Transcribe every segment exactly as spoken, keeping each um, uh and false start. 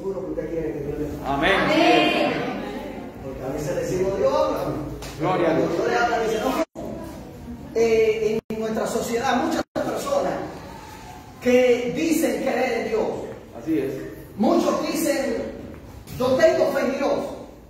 seguro que usted quiere que Dios le hable. Amén. Porque a veces decimos Dios habla. Gloria a Dios. Dios le habla, dice, no. Eh, en nuestra sociedad, muchas personas que dicen creer en Dios. Así es. Muchos dicen, yo tengo fe en Dios.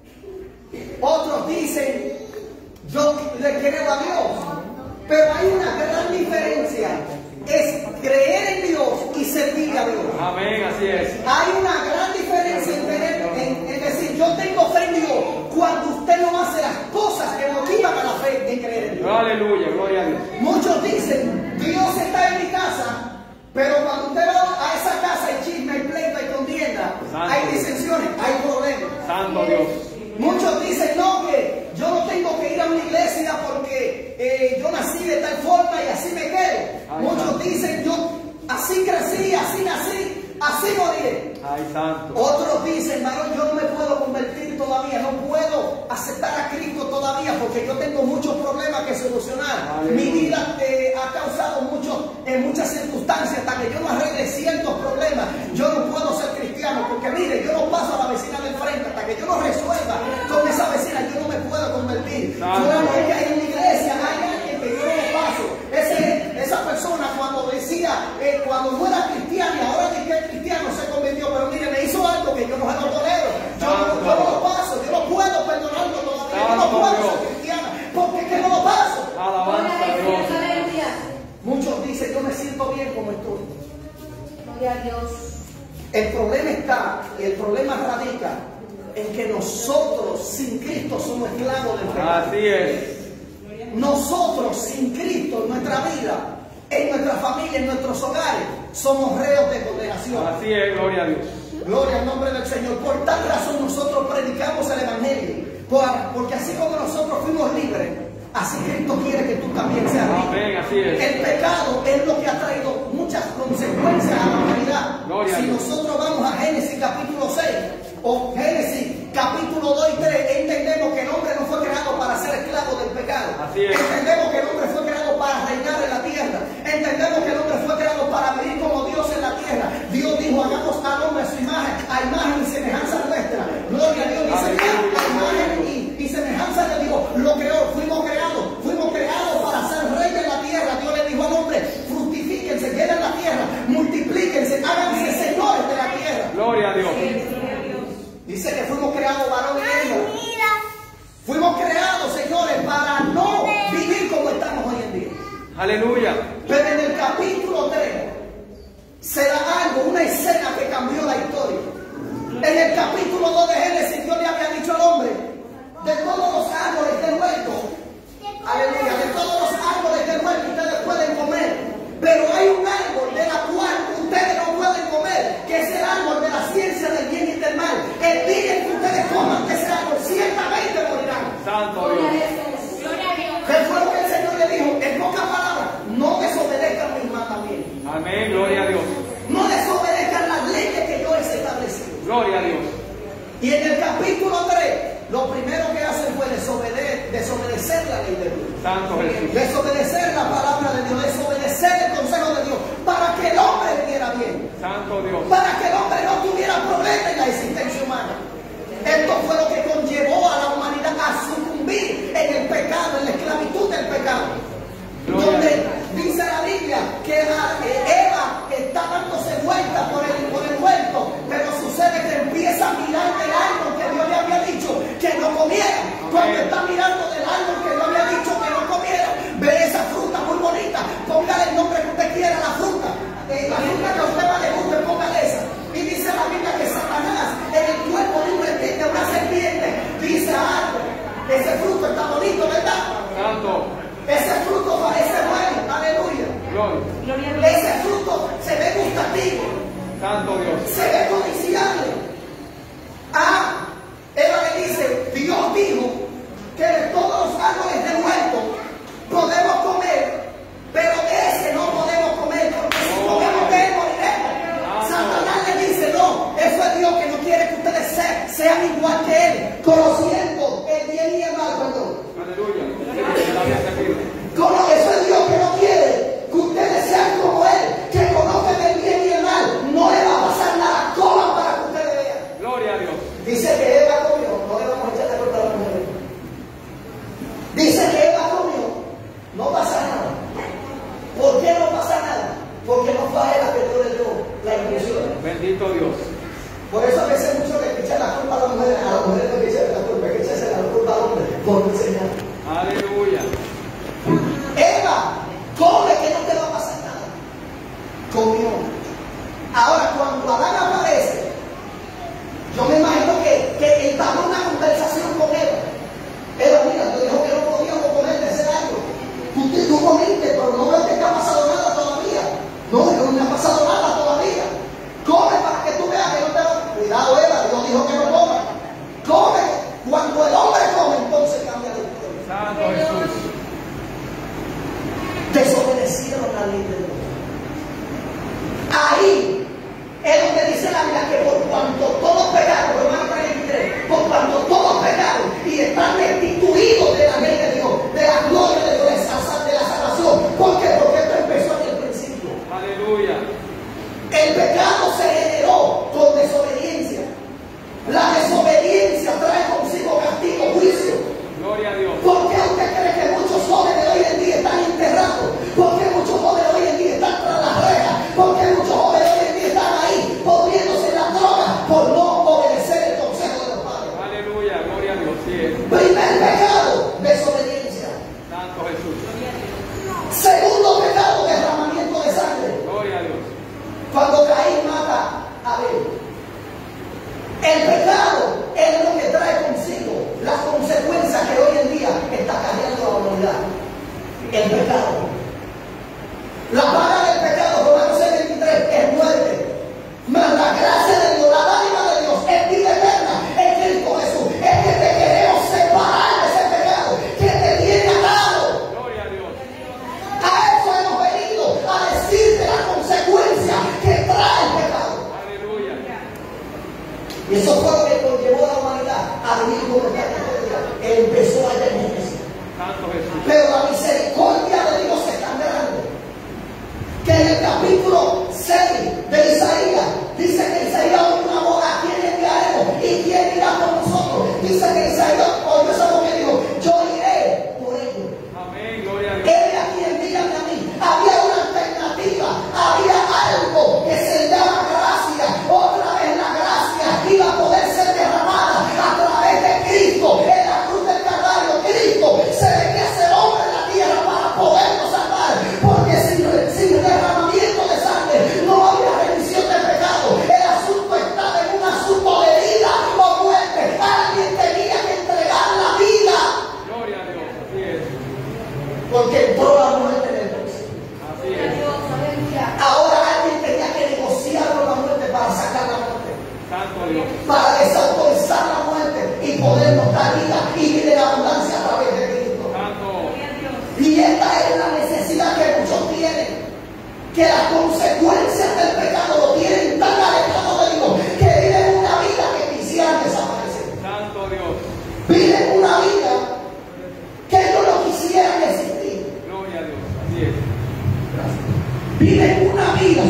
Otros dicen, yo le creo a Dios. Pero hay una gran diferencia. Es creer en Dios y servir a Dios. Amén, así es. Hay una gran diferencia en, tener, en, en decir, yo tengo fe en Dios, cuando usted no hace las cosas que motivan a la fe en creer en Dios. Aleluya, gloria a Dios. Muchos dicen, Dios está en mi casa, pero cuando usted va a esa casa hay chisme, hay pleito, hay contienda, Santo. hay disensiones, hay problemas. Santo Dios. Muchos dicen, no, que yo no tengo que ir a una iglesia porque eh, yo nací de tal forma y así me quedo. Ay, Muchos santo. dicen, yo así crecí, así nací, así moriré. Ay, santo. Otros dicen, varón, yo no me puedo convertir todavía, no puedo aceptar a Cristo todavía porque yo tengo muchos problemas que solucionar. Aleluya. Mi vida eh, ha causado mucho, en muchas circunstancias, hasta que yo no arregle ciertos problemas, yo no puedo ser cristiano porque mire, yo no paso a la vecina del frente hasta que yo no resuelva con esa vecina, yo no me puedo convertir. Santo. Solamente que hay una iglesia, hay alguien que yo no lo paso. Ese, esa persona cuando decía, eh, cuando no era cristiano y ahora que es cristiano se convirtió, pero mire, me hizo algo que yo no se lo tolero. Yo, no- yo no lo paso, yo no puedo perdonarlo todavía, yo no Santo puedo Dios. ser cristiano, porque es que no lo paso. Alabanza a Dios. Muchos dicen, yo me siento bien como estoy. Gloria a Dios. El problema está, y el problema radica en que nosotros sin Cristo somos esclavos del pecado. Así es. Nosotros sin Cristo en nuestra vida, en nuestra familia, en nuestros hogares, somos reos de condenación. Así es, gloria a Dios. Gloria al nombre del Señor. Por tal razón nosotros predicamos el Evangelio. Por- porque así como nosotros fuimos libres, así Cristo quiere que tú también seas libre. Amén, así es. El pecado es lo que ha traído muchas consecuencias a la humanidad. Gloria a Si Dios. nosotros vamos a Génesis capítulo seis o Génesis capítulo dos y tres, entendemos que el hombre no fue creado para ser esclavo del pecado. Así es. Entendemos que el hombre fue creado para reinar en la tierra. Entendemos que el hombre fue creado para vivir como Dios en la tierra. Dios dijo, hagamos al hombre a su imagen, a imagen y semejanza nuestra. Gloria a Dios. Dice, Aleluya. a imagen y, y semejanza de Dios lo creó. Fuimos creados, fuimos creados para ser reyes en la tierra. Dios le dijo al hombre, fructifíquense, llenen la tierra, multiplíquense, háganse señores de la tierra. Gloria a Dios. Dice que fuimos creados varón y hembra. Fuimos creados, señores, para no vivir como estamos hoy en día. Aleluya. Pero en el capítulo tres se da algo, una escena que cambió la historia. En el capítulo dos de Génesis, Dios le había dicho al hombre, de todos los árboles del huerto, aleluya, de todos los árboles del huerto ustedes pueden comer, pero hay un árbol de la cual ustedes no pueden comer, que es el árbol de la ciencia del bien y del mal. El día en que ustedes coman de ese árbol, ciertamente morirán. Santo Dios. ¿Qué fue lo que el Señor le dijo? En pocas palabras, no desobedezcan mis mandamientos. Amén, gloria a Dios. No desobedezcan las leyes que yo les he establecido. Gloria a Dios. Y en el capítulo tres, lo primero que hacen fue desobedecer, desobedecer la ley de Dios. Santo Jesús. Desobedecer la palabra de Dios, desobedecer el consejo de Dios, para que el hombre viviera bien, Santo Dios. para que el hombre no tuviera problemas en la existencia humana. Esto fue lo que conllevó a la humanidad a sucumbir en el pecado, en la esclavitud del pecado. Gloria a Donde Dios. dice la Biblia que la- eh, Eva está dándose vuelta por el, por el huerto, pero sucede que empieza a mirar del árbol que Dios le había dicho que no comiera. Cuando está mirando del árbol que Dios le había dicho que no comiera, ve esa fruta muy bonita, póngale el nombre que usted quiera a la fruta. Eh, la fruta que a usted más le guste, póngale esa. Y dice la Biblia que Satanás en el cuerpo de un reptil, de una serpiente, dice al árbol, ese fruto está bonito, ¿verdad? Santo. Ese fruto parece bueno, aleluya. Gloria. Ese fruto se ve gustativo, Santo Dios. se ve codiciable. Ah, Eva le dice, Dios dijo que de todos los árboles del huerto podemos comer, pero de ese no podemos comer, porque si comemos de él moriremos. Satanás le dice, no, eso es Dios que no quiere que ustedes se- sean igual que él, conociendo el bien y el mal, perdón. Aleluya. Como eso es Dios que no quiere que ustedes sean como él, que conocen el bien y el mal. No le va a pasar nada, coman para que ustedes vean. Bendito Dios. Por eso a veces muchos le echan la culpa a las mujeres, a las mujeres no le echan la culpa, hay que echarse la culpa al hombre por no enseñar. Aleluya. Eva, come que no te va a pasar nada. Comió. Ahora cuando Adán aparece, yo me imagino que, que entabló una conversación con Eva. Eva, mira, te dijo que no podíamos comer de ese árbol. Tú, tú comiste, pero no veo que te ha pasado nada todavía. No, no me ha pasado nada todavía. Come para que tú veas que no te va. Cuidado, Eva, Dios dijo que no coma. Come. Cuando el hombre come, entonces cambia la historia. Santo Jesús. Desobedecieron la ley de Dios. Ahí es donde dice la Biblia que por cuanto todos pecaron, Romanos tres veintitrés, por cuanto todos pecaron y están destituidos de la ley de Dios, de la gloria de Dios, de la, de la salvación. ¿Por qué? Porque esto empezó en el principio. Aleluya. El pecado se generó con desobediencia. La desobediencia trae consigo castigo, juicio. Gloria a Dios. ¿Por qué usted cree que muchos jóvenes hoy en día están enterrados? ¿Por qué muchos jóvenes hoy en día están tras las rejas? ¿Por qué muchos jóvenes hoy en día están ahí pudriéndose la droga por no obedecer el consejo de los padres? Aleluya, gloria a Dios. Sí es. Primer pecado, desobediencia. Santo Jesús. Segundo pecado, derramamiento de sangre. Gloria a Dios. Cuando Caín mata a Abel. El pecado es lo que trae consigo las consecuencias que hoy en día está cargando la humanidad. El pecado. La paga del pecado, Romanos seis veintitrés, es muerte. Mas la gracia de Dios, la dádiva de Dios, es vida eterna en Cristo Jesús. Es que te queremos separar de ese pecado que te tiene atado. Gloria a Dios. A eso hemos venido, a decirte las consecuencias que trae el pecado. Aleluya. Y eso fue lo que conllevó a la humanidad a vivir como está en este día. Empezó allá en Génesis. Santo Jesús. Pero la misericordia de Dios es tan grande que en el capítulo seis de Isaías dice que Isaías oyó una voz: ¿a quién enviaremos? ¿Y quién irá por nosotros? Dice que Isaías oyó esa voz y dijo: yo iré por ellos. Amén, gloria a Dios. Él a quien dígame a mí. Había una alternativa, había algo que se llama gracia. Otra vez la gracia iba a poder ser derramada a través de Cristo. En la cruz del Calvario, Cristo se le que hacer hombre en la tierra para podernos salvar. Porque sin, sin derramamiento de sangre no había remisión de pecado. El asunto estaba en un asunto de vida o muerte. Alguien tenía que entregar la vida. Gloria a Dios. Así es. Porque entró la muerte en el precio. Así es. Ahora alguien tenía que negociar con la muerte para sacar la muerte, Santo Dios. para desautorizar la muerte y podernos dar vida y vida en abundancia a través de Cristo. Santo. Y esta es la necesidad que muchos tienen, que las consecuencias del pecado lo tienen tan alejado de Dios que viven una vida que quisieran desaparecer. Santo Dios. Viven una vida que no lo quisieran existir. Gloria a Dios. Así es. Viven una vida,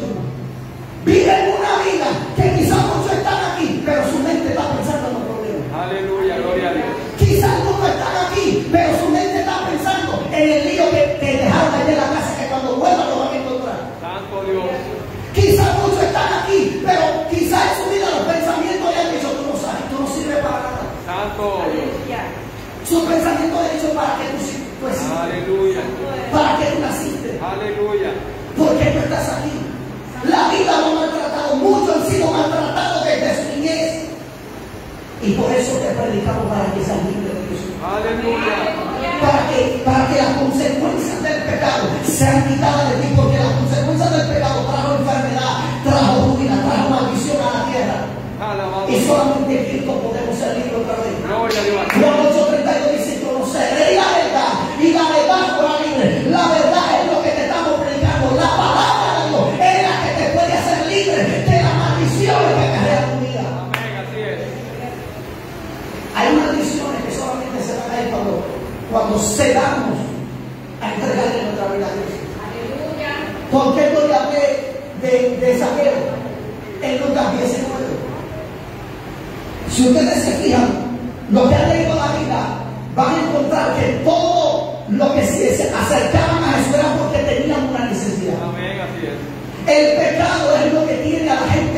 viven una vida que quizás muchos están aquí, pero su mente está pensando en los problemas. Aleluya, gloria a Dios. Quizás muchos están aquí, pero su mente está pensando en el lío que te dejaron allá en la casa, que cuando vuelvan lo van a encontrar. Santo Dios. Quizás muchos están aquí, pero quizás en su vida los pensamientos le han dicho: tú no sabes, tú no sirves para nada. Santo Dios. Sus pensamientos le han dicho: para que tú sirves, pues, Aleluya. para que tú naciste. Aleluya. ¿Por qué tú estás aquí? La vida lo ha maltratado, muchos han sido maltratados desde su niñez. Y por eso te predicamos, para que seas libre de Cristo. Aleluya. Para que, para que las consecuencias del pecado sean quitadas de ti, porque las consecuencias del pecado trajo enfermedad, trajo ruina, trajo maldición a la tierra. Alabado. Y solamente en Cristo podemos ser libres otra vez. Gloria a Dios. Juan ocho treinta y dos dice: conoceré la verdad, y la verdad os hará libre. La verdad es lo que te estamos predicando. La palabra de Dios es la que te puede hacer libre de las maldiciones que carrea tu vida. Amén, así es. Hay maldiciones que solamente se van a ir cuando, cuando cedamos a entregarle nuestra vida a Dios. ¿Por qué no le hablé de, de Zaqueo en Lucas diecinueve? Si ustedes se fijan, los que han leído la Biblia van a encontrar que todo lo que se acercaban a Jesús era porque tenían una necesidad. Amén, así es. El pecado es lo que tiene a la gente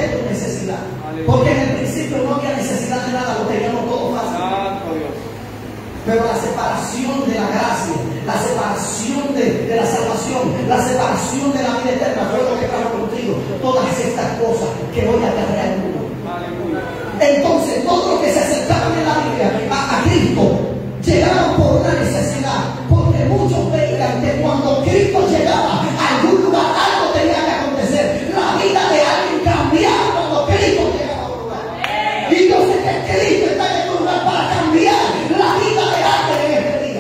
separación de la gracia, la separación de, de la salvación, la separación de la vida eterna fue lo que trajo contigo. Todas estas cosas que hoy acarrea el mundo. Entonces, todos los que se acercaban en la Biblia a, a Cristo llegaban por una necesidad, porque muchos veían que cuando Cristo llegaba a algún lugar algo tenía que acontecer. La vida de alguien cambiaba cuando Cristo llegaba a un lugar. Y yo sé que Cristo está en este lugar para cambiar la vida de alguien en este día.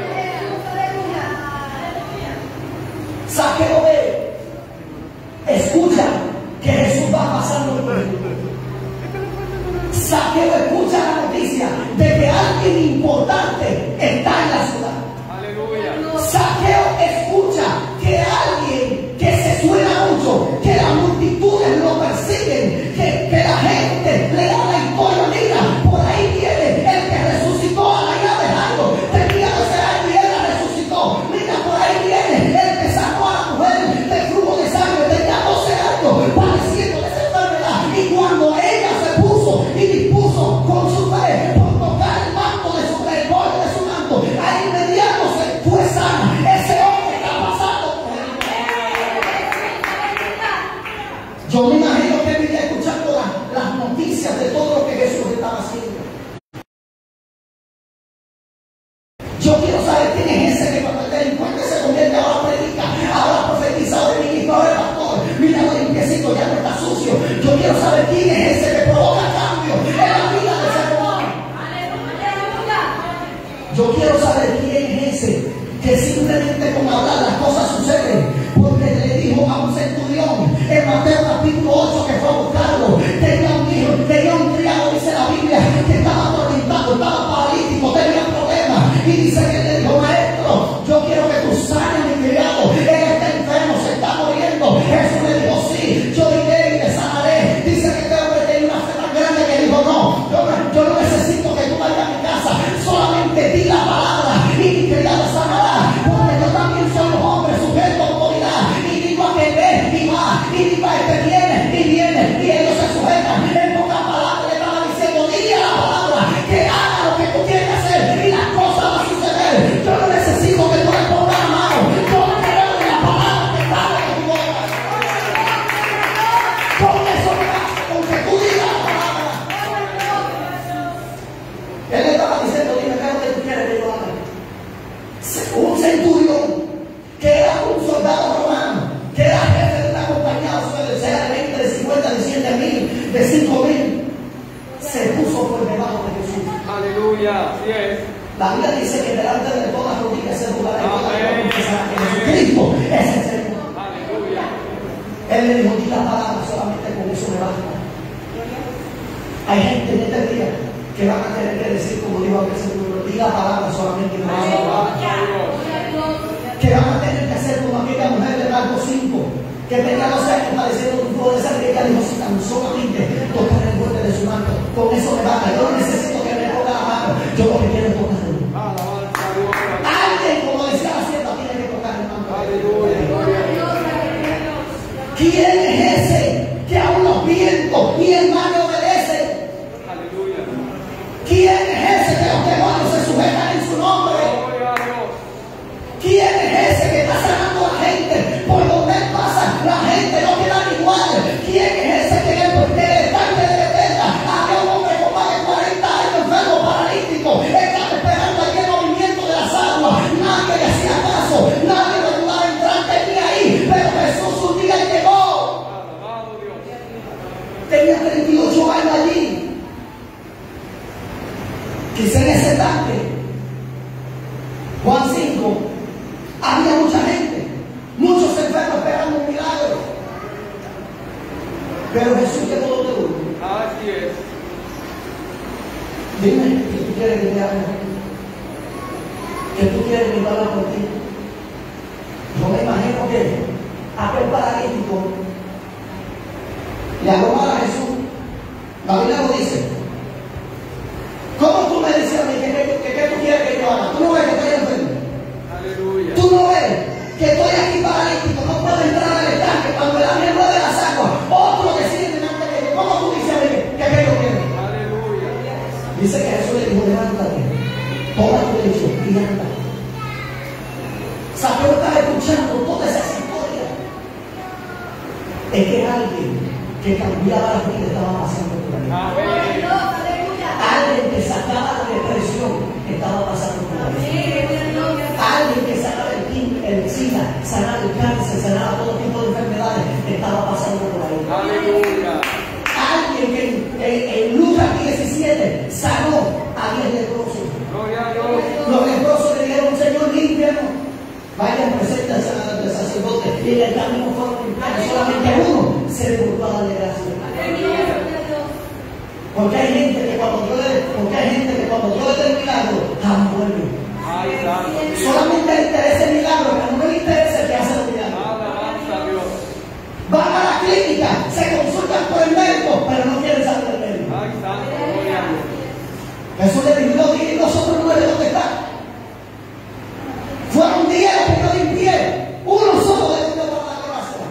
Saqueo ve, escucha que Jesús va pasando por el mundo. Saqueo escucha la noticia de que alguien importante está en la ciudad. Aleluya. Saqueo escucha que alguien que se suena mucho, que las multitudes lo persiguen, que, que la gente le da la historia. Mira, por ahí viene el que resucitó a la hija de Jairo. Tenía doce años y él la resucitó. Mira, por ahí viene el que sacó a la mujer del flujo de sangre. Tenía doce años padeciendo de esa enfermedad. Y cuando ella se puso y dispuso con su fe por tocar el manto de su el borde de su manto, ahí inmediato se fue sana. Ese hombre está pasando por él. Yo me imagino que vivía escuchando la, las noticias de todo lo que Jesús estaba haciendo. Yo quiero saber quién es ese que cuando el delincuente se convierte ahora predica, ahora profetiza, ahora es ministro, ahora es pastor. Mira lo limpiecito, ya no está sucio. Yo quiero saber quién es ese que provoca cambio en la vida del ser humano. Yo quiero saber quién es ese que simplemente con hablar las cosas suceden. Porque le dijo a un centurión en Mateo capítulo ocho que fue a buscarlo. Tenía un hijo, tenía un criado, dice la Biblia, que estaba atormentado, estaba paralítico, tenía problemas. Y dice que le dijo: maestro, yo quiero que tú sanes a mi criado. Él está enfermo, se está muriendo. Jesús le dijo: sí, yo iré y le sanaré. Dice que este hombre tenía una fe tan grande que dijo: no, yo, yo no necesito que tú vayas a mi casa, solamente di la palabra y mi criado sanará. Porque yo también soy un hombre sujeto a autoridad. Y digo a que ve y va, y digo a este viene y viene, y ellos se sujetan. En pocas palabras le estaba diciendo: dile a la palabra que haga lo que tú quieres hacer y las cosas van a suceder. Yo no necesito que tú le pongas la mano. Yo creo en la palabra que sale de tu boca. Con eso me basta, con que tú digas la palabra. Él le estaba diciendo: dime qué es lo que tú quieres que yo haga. Un centurión que era un soldado romano, que era jefe de una compañía, sea de veinte, de cincuenta, de siete mil, de cinco mil, se puso por debajo de Jesús. Aleluya. Así es. La Biblia dice que delante de todas rodillas se doblará y toda lengua confesará que Jesucristo es el Señor. Aleluya. Él le dijo: di la palabra, solamente con eso me basta. Hay gente en este día que van a tener que decir, como dijo aquel Señor: di la palabra, solamente me basta. Que van a tener que hacer como aquella mujer de Marcos cinco, que tenía doce años padeciendo un flujo de sangre. Ella dijo: si tan solamente tocar el borde de su manto, con eso me basta. Yo no necesito que me ponga la mano, yo lo que quiero es tocarlo. Alguien, como decía la sierva, tiene que tocar el manto. ¿Quién es ese que aún los vientos y el mar le obedecen? Aleluya. ¿Quién es ese que los demonios se sujetan en su nombre? ¿Quién es ese que está sanando a la gente? Por donde él pasa, la gente no queda igual. ¿Quién es ese que en el estanque de Bethesda había un hombre con más de cuarenta años enfermo, paralítico? Estaba esperando allí el movimiento de las aguas. Nadie le hacía caso, nadie lo ayudaba a entrar, tenía ahí. Pero Jesús un día llegó. Tenía treinta y ocho años allí. Quizá en ese estanque, Juan cinco, había mucha gente, muchos enfermos esperando un milagro. Pero Jesús llegó donde uno. Así es. Dime que tú quieres que te haga, que tú quieres que yo haga por ti. Yo me imagino que aquel paralítico le habló mal a Jesús. La Biblia lo dice. ¿Cómo tú me decías a mí que, que, que, que tú quieres que yo haga? ¿Tú no ves que estoy enfermo? Aleluya. ¿Tú no ves que estoy aquí paralítico? No puedo entrar al estanque. Cuando el ángel mueve las aguas, otro decide delante de ellos. ¿Cómo tú dices a mí que que yo quiero? Aleluya. Dice que Jesús le dijo: levántate, toma tu lecho y anda. que cambiaba la vida estaba pasando por ahí. Amén. Alguien que sacaba la depresión estaba pasando por ahí. Alguien que sanaba el, el SIDA, sanaba el cáncer, sanaba todo tipo de enfermedades estaba pasando por ahí. Aleluya. Alguien que en, en, en Lucas diecisiete sanó a diez leprosos. Gloria a Dios. Los leprosos le dijeron: Señor, límpianos. Vayan, presenten al sacerdote. Y en el camino fueron limpiados. Solamente uno se desbordó a darle gracias. Porque hay gente que cuando Dios le, porque hay gente que cuando Dios le da el milagro, jamás vuelve. Ay, santo Dios. Solamente le interesa el milagro, pero no le interesa el que hace el milagro. Alabanza a Dios. Van a la clínica, se consultan por el médico, pero no quieren saber del médico. Ay, santo, gloria a Dios. Jesús le dijo: y nosotros nueve, ¿dónde están? Fueron diez los que no limpié. Uno solo de ellos para la gracia.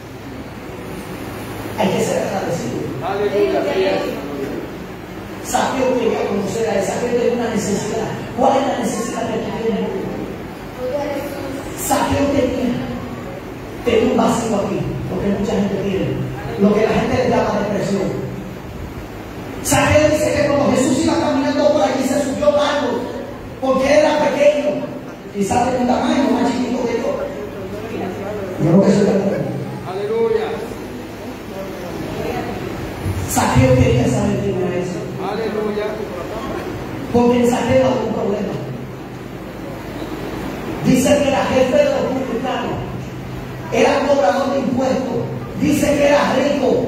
Hay que ser agradecido. Aleluya. Sí es. Saqueo quería conocer a él. Saqueo tenía una necesidad. ¿Cuál es la necesidad que tú tienes? Saqueo tenía, tenía un vacío aquí, lo que mucha gente tiene, lo que la gente le llama depresión. Saqueo dice que cuando Jesús iba caminando por allí se subió algo, porque era pequeño, quizás de un tamaño más chiquito que yo. Yo creo que soy grande. Aleluya. Saqueo quería saber quién era eso. Aleluya. Porque en Saqueo había un problema. Dice que era jefe de los publicanos, era cobrador de impuestos, dice que era rico.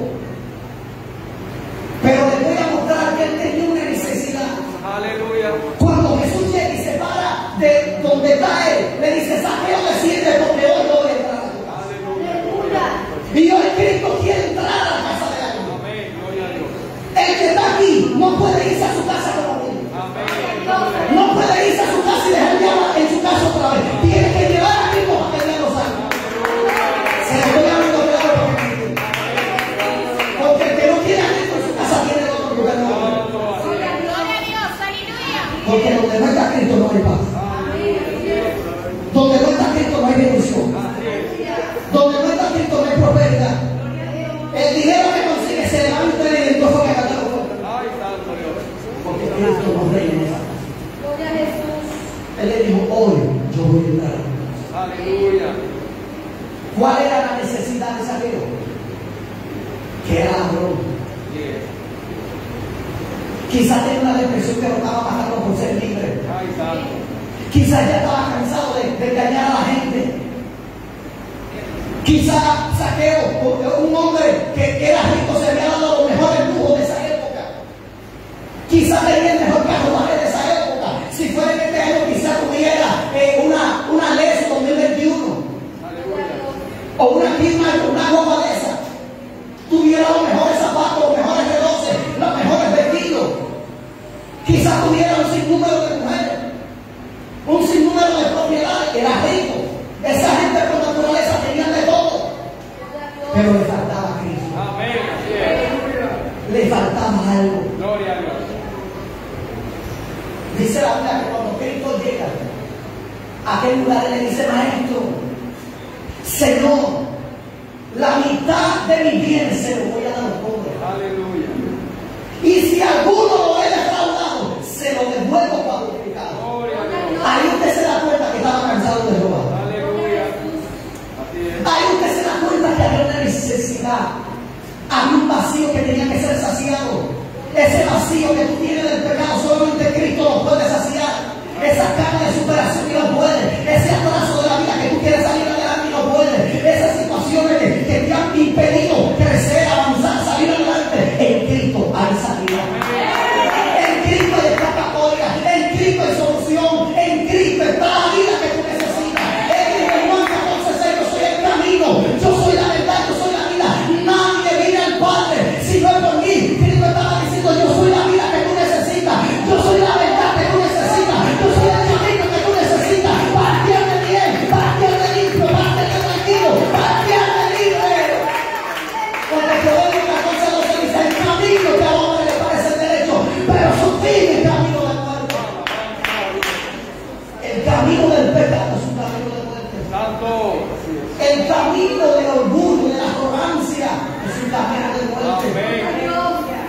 Pero les voy a mostrar que él tenía una necesidad. Aleluya. Cuando Jesús llega y se para de donde está él, le dice: Saqueo, desciende porque hoy no voy a entrar a tu casa. Aleluya. Y hoy Cristo quiere entrar a la casa de alguien. Amén. Gloria a Dios. El que está aquí no puede irse a su casa como él. Amén. No puede irse a su casa y dejar ya en su casa otra vez. Tiene que llevar a Cristo a que Él lo salve. Se lo estoy hablando claro porque me entiende. Porque el que no tiene a Cristo en su casa tiene otro lugar. Porque donde no está Cristo no hay paz. Donde no está Cristo no hay bendición. Donde no está Cristo no hay prosperidad. El dinero que consigue se levanta y el entonces que gasta los fuertes. Ay, santo Dios. Porque Cristo no reina. Él le dijo: hoy yo voy a entrar. Aleluya. ¿Cuál era la necesidad de Saqueo? Que era ladrón. Yes. Quizás tenía una depresión que lo estaba pasando por ser libre. Ay, santo. Quizás ya estaba cansado de, de engañar a la gente. Quizás Saqueo, un hombre que, que era rico, se había dado los mejores lujos de esa época. Quizás tenía el mejor carruaje de esa época. Si fuera en este año, quizás tuviera eh, una, una Lexus dos mil veintiuno. Aleluya. O una firma, una ropa de esa. Tuviera los mejores zapatos, los mejores relojes, los mejores vestidos. Quizás tuviera un sinnúmero de mujeres, un sinnúmero de propiedades. Era rico. Esa gente por naturaleza tenía de todo. Pero le faltaba a Cristo. Amén. Así es. Le faltaba algo. Gloria a Dios. Dice la Biblia que cuando Cristo llega a aquel lugar, le dice: Maestro, Señor, la mitad de mi bien se lo voy a dar a los pobres. Aleluya. Y si alguno lo he defraudado, se lo devuelvo cuadruplicado. Gloria a Dios. Ahí usted se da cuenta que estaba cansado de robar. Aleluya. Así es. Ahí usted se da cuenta que había una necesidad. Había un vacío que tenía que ser saciado. Ese vacío que tú tienes del pecado, solamente Cristo lo puede saciar. Esa gana de superación que no puede. Ese atraso de la vida que tú quieres salir adelante y no puedes. Esas situaciones que, que te han impedido crecer, avanzar, salir adelante. En Cristo hay salida. En Cristo hay escapatoria. En Cristo hay solución. En Cristo está la vida que tú necesitas. En Juan catorce seis, yo soy el camino. Yo soy la verdad, yo soy la vida. Nadie viene al Padre si no es por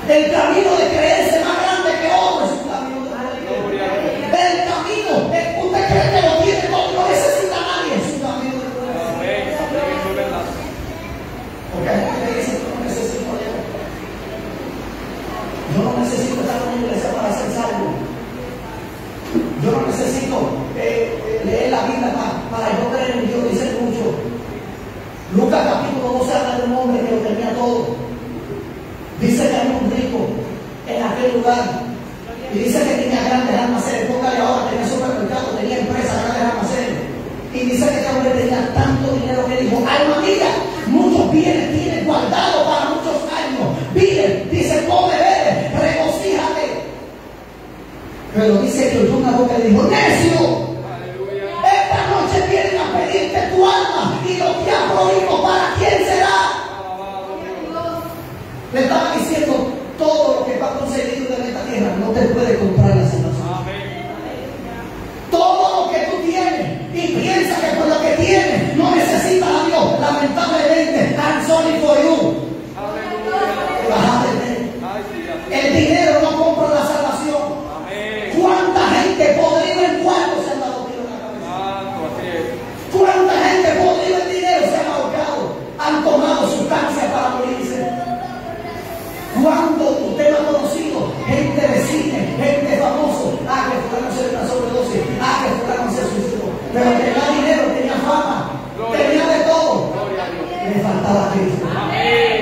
El camino de creerse más grande que otro es un camino de Gloria a poder. Dios. El camino de usted cree que lo tiene todo, no necesita a nadie, es un camino de poder. Amén. Amén. Eso es verdad. Porque hay gente que dice, yo no necesito a Dios. Yo no necesito estar en una iglesia para ser salvo. Yo no necesito eh, eh, leer la Biblia para, para yo creer en Dios, dice mucho. Lucas capítulo doce habla de un hombre que lo tenía todo. Dice que había un rico en aquel lugar. Y dice que tenía grandes almacenes. Póngale ahora, tenía supermercado, tenía empresas, grandes almacenes. Y dice que este hombre tenía tanto dinero que dijo, alma mía, muchos bienes tienes guardados para muchos años. Vive, dice, come, bebe, regocíjate. Pero dice que oyó una boca y le dijo, necio, Aleluya. esta noche vienen a pedirte tu alma y lo que has prohibido, ¿para quién será? Alabado Dios. Le estaba diciendo, todo lo que va conseguido en esta tierra no te puede comprar la salvación. Amén. Todo lo que tú tienes y piensas que por lo que tienes no necesitas a Dios, lamentablemente, I'm sorry for you. Te vas a perder. Ay, sí, así. El dinero no compra la salvación. Amén. ¿Cuánta gente podrida en cuarto se han dado tiro en la cabeza? Santo, así es. ¿Cuánta gente podrida en dinero se han ahorcado? Han tomado sustancias para morirse. ¿Cuánto usted lo ha conocido? Gente de cine, gente famoso. Ah, que fulano se una sobredosis. Ah, que fulano se suicidó. Pero tenía dinero, tenía fama, tenía de todo. Gloria a Dios. Le faltaba a Cristo. Amén.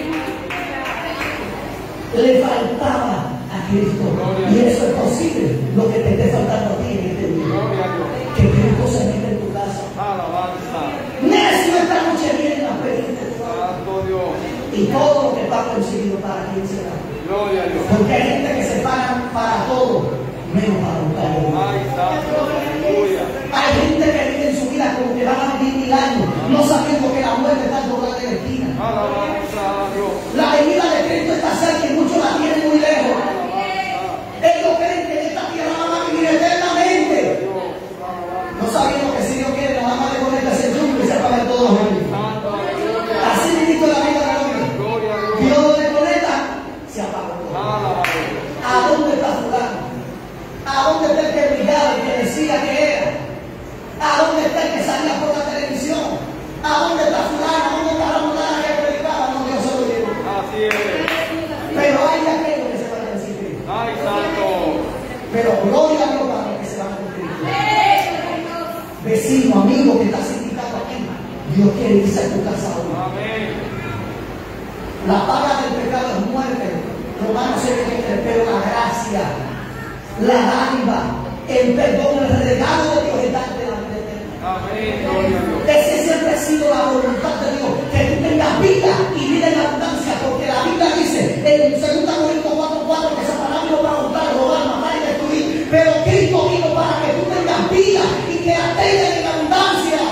Le faltaba a Cristo. Y eso es posible. Lo que te esté faltando a ti en este día. Gloria a Dios. Que Cristo se mete en tu casa. Alabanza. Necio, esta noche viene a pedirte tu alma. Santo Dios. Y todo lo que va conseguido para quién será. Gloria a Dios. Porque hay gente que se pagan para todo, menos para buscar a Dios. Ay, santo. Aleluya. Hay gente que vive en su vida como que van a vivir mil años, no sabiendo que la muerte está al doblar de la esquina. Alabanza a Dios. La venida de Cristo está cerca y muchos la tienen muy lejos. Ellos creen que en esta tierra van a vivir eternamente, no sabiendo que si Dios quiere, nada más de conectarse el chumbo y se apagan todos los años. Santo, aleluya. Así mismo la vida de hombre. Gloria a Dios. Dios lo desconecta, se apaga todo. Alabado. ¿A dónde está fulano? ¿A dónde está el que brillaba, el que decía que era? ¿A dónde está el que salía por la televisión? ¿A dónde está fulano? ¿A dónde está la fulana que predicaba? No, Dios se lo dijo. Así es. Pero hay aquellos que se van a decir Cristo. Ay, santo. Pero gloria a Dios para los que se van a decir Cristo. Vecino, amigo que está significado aquí, Dios quiere irse a tu casa hoy. Amén. La paga del pecado es muerte. Romanos seis veinte, pero la gracia, la dádiva, el perdón, el regalo de Dios es darte la vida eterna. Amén. Gloria a Dios. Ese siempre ha sido la voluntad de Dios, que tú tengas vida y vida en abundancia, porque la Biblia dice en segunda Corintios cuatro cuatro que Satanás vino para buscar, robar, matar y destruir, pero Cristo vino para que tú tengas vida y que la tengas en abundancia.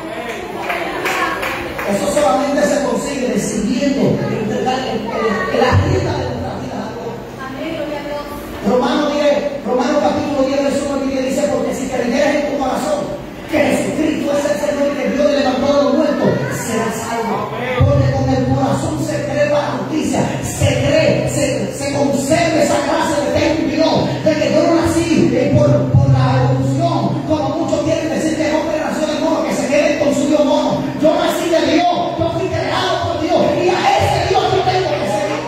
Eso solamente se consigue decidiendo entregar el, el, el arrienda de nuestra vida a Dios. Romanos diez, Romanos capítulo diez, verso nueve y diez dice, porque si creyeres en tu corazón que Jesucristo es el Señor y que Dios le levantó de los muertos, serás salvo. Porque con el corazón se cree para justicia, se cree, se, se conserva esa clase de fe en Dios, de que yo no nací eh, por, por la evolución, como muchos quieren decir que el hombre nació de mono, que se quede con su Dios mono. Yo nací de Dios, yo fui creado por Dios, y a ese Dios yo tengo que seguir.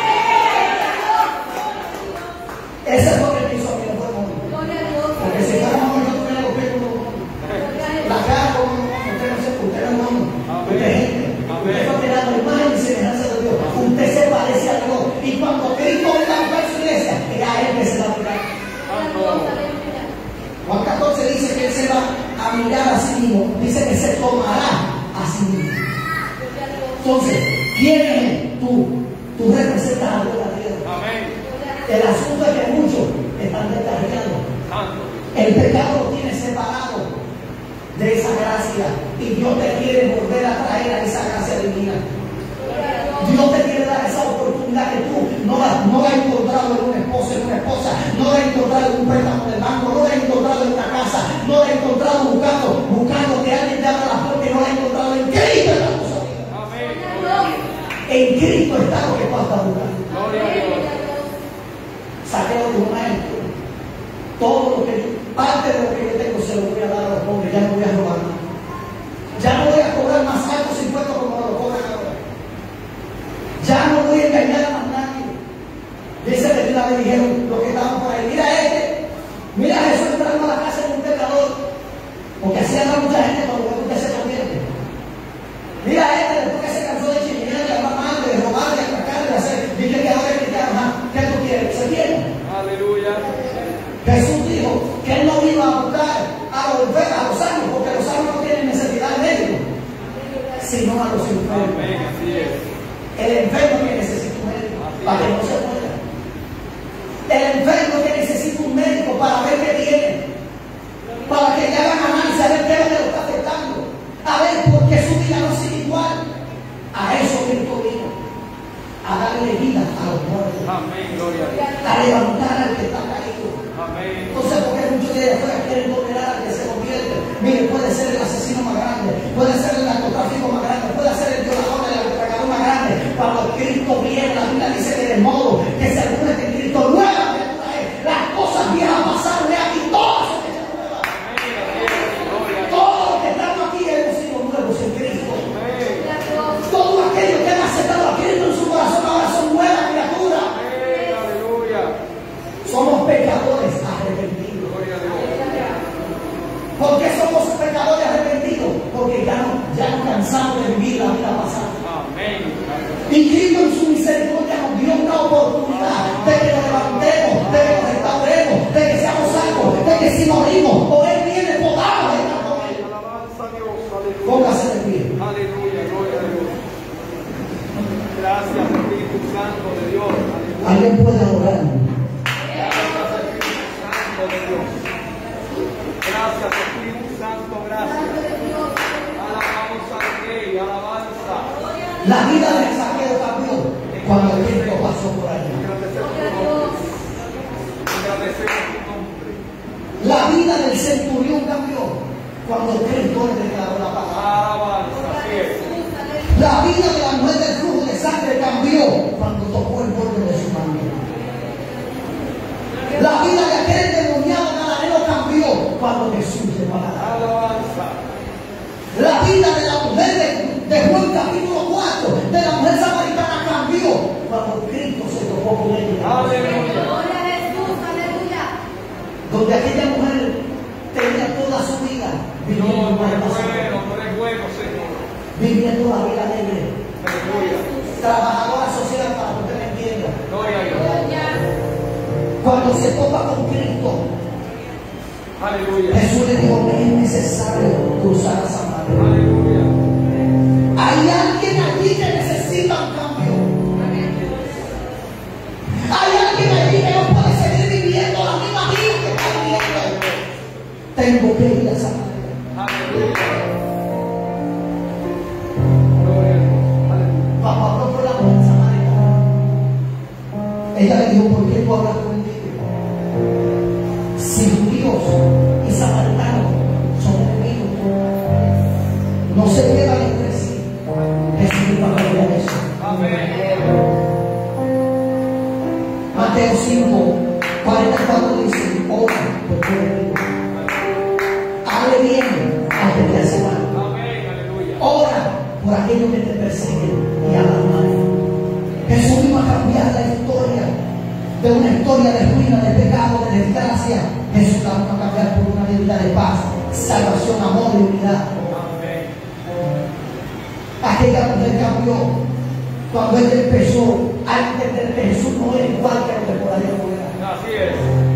Ese es lo que me hizo a mí, no fue mono. Porque si fuera mono, yo tuviera los pies como mono. La cara como mono, usted no se, usted no es mono. Usted es gente. Usted fue creado en imagen y semejanza de Dios. Usted se parece a Dios. Y cuando Cristo venga a buscar su iglesia, es a Él que se va a mirar. Juan catorce dice que Él se va a mirar a sí mismo. Dice que se tomará a sí mismo. Entonces, ¿quién es tú? Tú representas a Dios en la tierra. Amén. El asunto es que muchos están descarriando. Santo. El pecado lo tiene separado de esa gracia. Y Dios te quiere volver a traer a esa gracia divina. Dios te quiere dar esa oportunidad que tú no la, no la has encontrado en un esposo, en una esposa, no la has encontrado en un préstamo del banco, no la has encontrado en una casa, no la has encontrado buscando, buscando que alguien te abra la puerta, no la has encontrado en Cristo. Está tu salida. Amén. Gloria a Dios. En Cristo está lo que tú estás buscando. Gloria a Dios. le dijeron los que estaban por ahí, mira este, mira a Jesús entrando a la casa de un pecador, porque así anda mucha gente cuando ve que se convierte. Mira a este, después que se cansó de chiminar, de hablar mal, de robar, de atacar, de hacer, dije que ahora es cristiano, ¿ah? ¿Qué tú quieres? ¿Se quiere? Aleluya. Jesús dijo que él no vino a buscar a los enfermos, a los sanos, porque los sanos no tienen necesidad de médico, sino a los enfermos. Amén, así es. El enfermo que necesita un médico para que no se muera. El enfermo que necesita un médico para ver qué tiene, para que le hagan análisis, a ver qué es lo que lo está afectando, a ver por qué su vida no sigue igual. A eso Cristo vino, a darle vida a los muertos, Amén, gloria a Dios. a levantar al que está caído. Amén. Entonces, ¿por qué muchos de afuera quieren condenar al que se convierte? Mire, puede ser el asesino más grande, puede ser el narcotráfico más grande, puede ser el violador, el atracador más grande. Cuando Cristo viene, la Biblia dice que de modo que se alguna que Cristo nueva criatura es, las cosas viejas pasaron de aquí, todas son hechas nuevas. Todos los que estamos aquí hemos sido nuevos en Cristo. Todos aquellos que han aceptado a Cristo en su corazón ahora son nuevas criaturas. Aleluya. Somos pecadores arrepentidos. Gloria a Dios. ¿Por qué somos pecadores arrepentidos? Porque ya no, ya no cansamos de vivir la vida pasada. Amén. Y Cristo en su misericordia nos dio una oportunidad de que nos levantemos, de que nos restauremos, de que seamos salvos, de que si morimos o Él viene podamos estar con Él. Alabanza a Dios. Aleluya. Póngase de pie. Aleluya, gloria a Dios. Gracias, Espíritu Santo de Dios. Aleluya. ¿Alguien puede adorar? Gracias, Espíritu Santo de Dios. Gracias, Espíritu Santo, gracias. Alabamos al Rey, alabanza. La vida del Zaqueo cambió cuando Cristo pasó por allí. Agradecemos tu nombre. La vida del centurión cambió cuando Cristo le declaró la palabra. Alabanza, así es. La vida de la mujer del flujo de sangre cambió cuando tocó el borde de su mano. La vida de aquel endemoniado gadareno cambió cuando Jesús llegó a la casa. Alabanza. La vida de la mujer de, de Juan capítulo cuatro, de la mujer samaritana cambió cuando Cristo se tocó con ella. Aleluya. Donde aquella mujer tenía toda su vida viviendo No, tú una eres pasión, bueno, tú eres bueno, Señor. viviendo la vida alegre, Aleluya. trabajadora social para que usted me entienda. Gloria a Dios. Cuando se topa con Cristo, Aleluya. Jesús le dijo que es necesario cruzar a Samaria. Aleluya. Hay alguien allí que necesita un cambio. Hay alguien allí que no puede seguir viviendo la misma vida que está viviendo. Tengo que ir a Samaria. Aleluya. Gloria a Dios. Aleluya. Papá habló con la mujer samaritana. Ella le dijo, ¿por qué tú hablas conmigo? Si judíos y samaritanos son enemigos, no se quedan entre sí. Jesús iba a cambiar eso. Amén. Mateo cinco, cuarenta y cuatro dice, ora por tu enemigo. Hable bien al que te hace mal. Amén. Aleluya. Ora por aquellos que te persiguen y hablan mal. Jesús iba a cambiar la historia de una historia de ruina, de pecado, de desgracia. Jesús la va a cambiar por una vida de paz, salvación, amor y unidad. Amén. Aquella mujer cambió cuando ella empezó a entender que Jesús no es igual que lo que por allá afuera. Así es.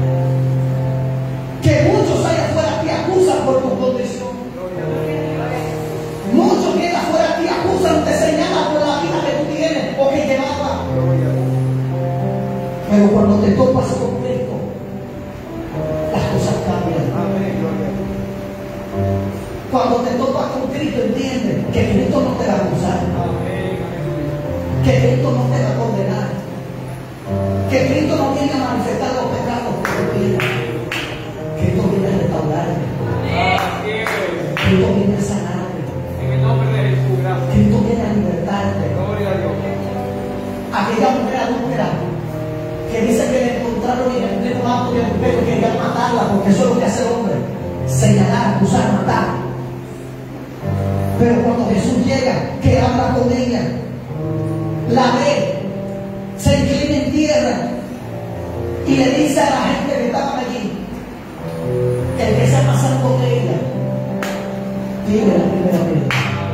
Que muchos allá afuera te acusan por tu condición. Gloria a Dios. Muchos que allá afuera te acusan, te señalan por la vida que tú tienes o que llevabas. Gloria a Dios. Pero cuando te topas con Cristo, las cosas cambian. Amén. Gloria a Dios. Cuando te topas con Cristo, entiendes que Cristo no te va a acusar, Amén. Aleluya. que Cristo no te va a condenar, que Cristo no viene a manifestar los pecados que tú tienes. Cristo viene a restaurarte, Así es. Cristo viene a sanarte, En el nombre de Jesús, gracias. Cristo viene a libertarte. Gloria a Dios. Aquella mujer adúltera que dice que le encontraron en el pleno acto de adulterio y querían matarla, porque eso es lo que hace el hombre: señalar, acusar, matar. Pero cuando Jesús llega, que habla con ella, la ve, se inclina en tierra Y le dice a la gente que estaban allí, el que está pasando con ella, vive la primera vez.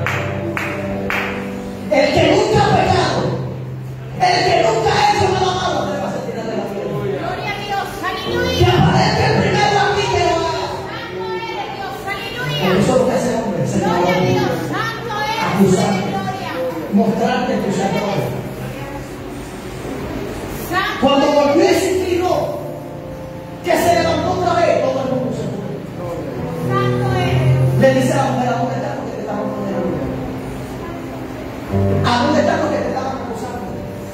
El que nunca ha pecado, el que nunca ha hecho nada malo, te va a tirar de la piedra. Gloria a Dios. Que Aleluya. aparezca el primero aquí que lo haga. Santo eres Dios. Por Aleluya. eso lo que hace hombre, se Gloria a va Dios. Santo eres. Acusar. Gloria. mostrarte tus errores. Santo Cuando eres. volvió y se inclinó, que se levantó otra vez, todo el mundo se fue. Santo eres. Le dice a la mujer, ¿a dónde están los que te estaban condenando? ¿A dónde están los que te estaban acusando?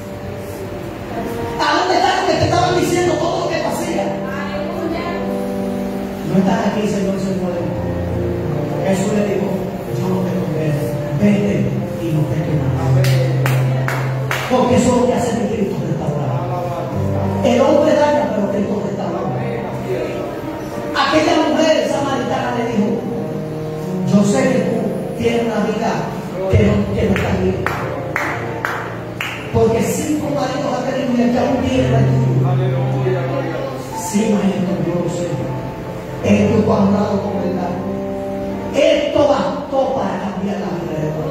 ¿A dónde están los que te estaban diciendo todo lo que tú hacías? Aleluya. No están aquí, Señor, Señor. Jesús le dijo, yo no te condeno, vete y no te quemas. Porque eso es lo que hace mi Cristo restaurar. El hombre daña, pero Cristo restaura. Aquella mujer samaritana le dijo, yo sé que tú tienes una vida que no, que no está bien. Porque cinco maridos ha tenido y el que aún tiene no es tuyo. Sí, maestro, yo lo sé. Esto es cuadrado con verdad. Esto bastó para cambiar la vida de todos.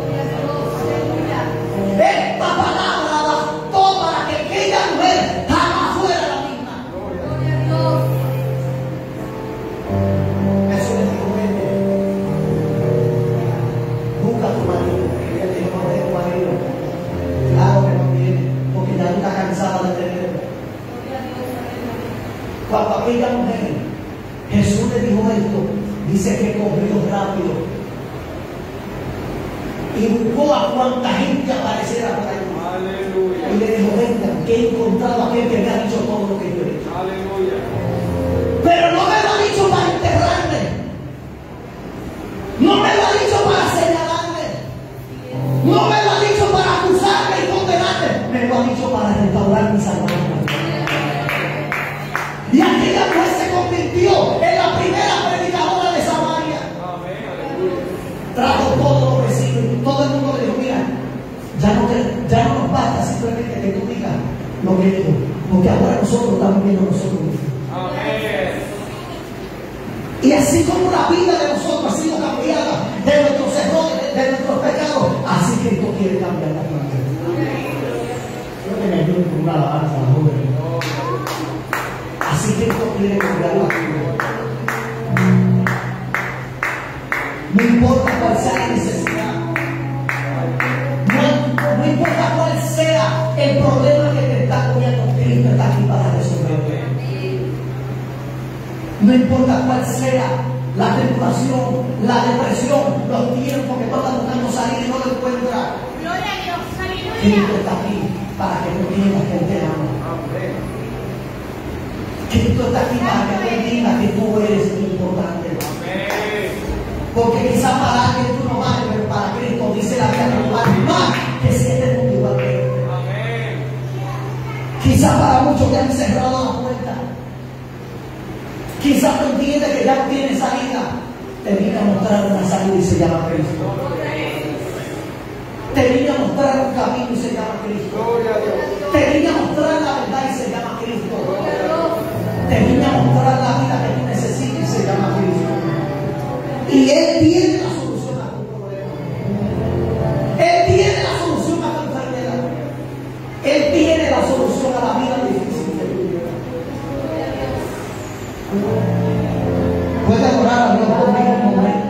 Esta palabra bastó para que aquella mujer jamás fuera la misma. Gloria a Dios. Eso le dijo, vete, busca a tu marido. Ella le dijo, no es tu marido. Claro que no viene, porque ya está cansada de tenerlo. Cuando aquella mujer, Jesús le dijo esto, dice que corrió rápido y buscó a cuanta gente apareciera por ahí. Y le dijo, venga, que he encontrado a aquel que me ha dicho todo lo que yo he hecho. Pero no me lo ha dicho para enterrarme. No me lo ha dicho para señalarme. No me lo ha dicho para acusarme y condenarme. Me lo ha dicho para restaurar mi salvación. Y aquella mujer se convirtió en la primera predicadora de Samaria. Trajo todos los vecinos y todo el mundo le dijo, mira, ya no, te, ya no nos basta simplemente que tú digas lo que digo, porque ahora nosotros estamos viendo nosotros mismos. Y así como la vida de nosotros ha sido cambiada de nuestros errores, de nuestros pecados, así Cristo quiere cambiar la vida. Yo que me ayudo con una alabanza, joven. Así Cristo quiere cambiar la vida. No importa cuál sea la necesidad. No, no importa cuál sea el problema que te está poniendo, Cristo está aquí para resolverlo. No importa cuál sea la tribulación, la depresión, los tiempos que tú estás buscando salir y no lo encuentras. Gloria a Dios. Cristo Aleluya. está aquí para que no tengas que te ama. Cristo está aquí para que tú entiendas que tú eres importante. Porque quizás para alguien tú no vales, pero para Cristo dice la Biblia que tú vales más que siete mundos igual que él. Quizás para muchos te han cerrado la puerta. Quizás tú entiendes que ya no tienes salida. Te vine a mostrar una salida y se llama Cristo. Te vine a mostrar un camino y se llama Cristo. Te vine a mostrar la verdad y se llama Cristo. Te vine a mostrar la vida que tú necesitas y se llama Cristo. Y Él tiene la solución a tu problema. Él tiene la solución a tu enfermedad. Él tiene la solución a la vida difícil que tú vives. Puede adorar a Dios conmigo un momento.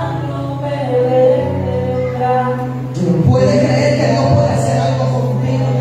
Puede creer que Dios puede hacer algo contigo.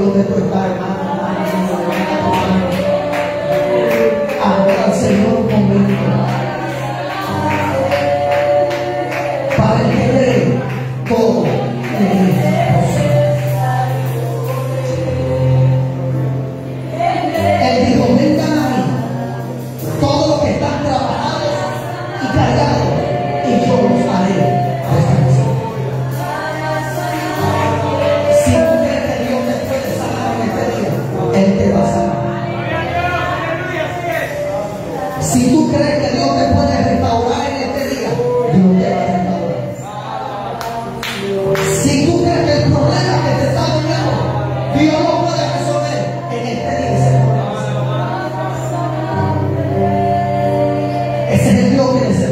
donde tú estás, hermano. Adora al Señor conmigo. Para el que cree, todo es posible. Él dijo, vengan a mí, todos los que están trabajados y cargados, y yo los haré descansar. Si tú crees que Dios te puede sanar en este día, Él te va a sanar. Si tú crees que Dios te puede restaurar en este día, Dios te va a restaurar. Si tú crees que el problema que te está dominando, Dios lo puede resolver en este día. Ese es el Dios que necesita.